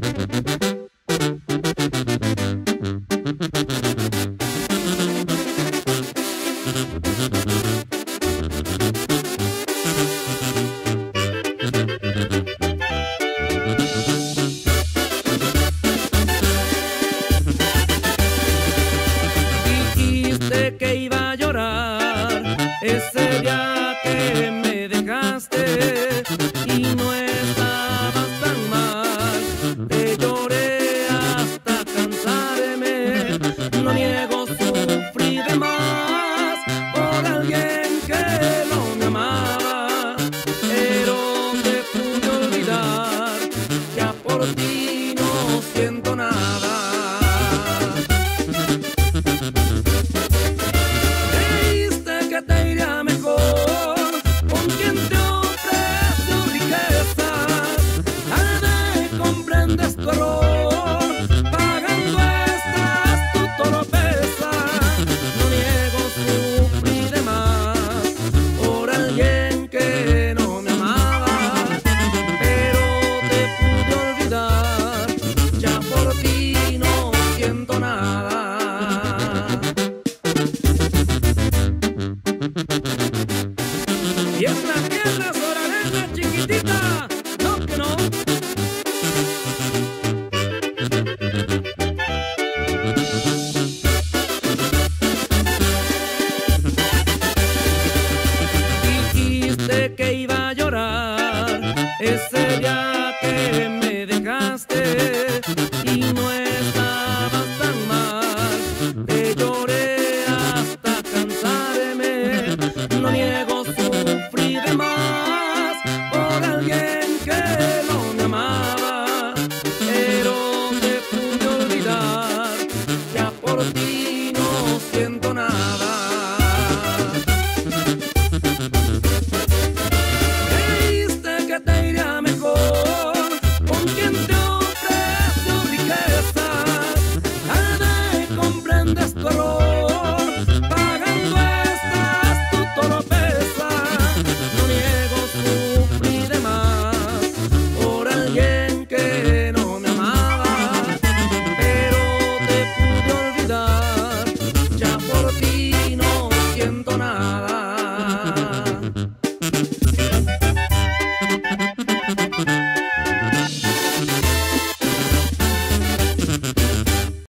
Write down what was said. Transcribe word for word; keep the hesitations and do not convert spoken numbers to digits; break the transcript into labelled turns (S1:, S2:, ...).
S1: Dijiste que iba a llorar ese día que me dejaste y no estabas tan mal. Te lloré hasta cansarme, no niego, sufrí de más por alguien que no me amaba, pero te pude olvidar, ya por ti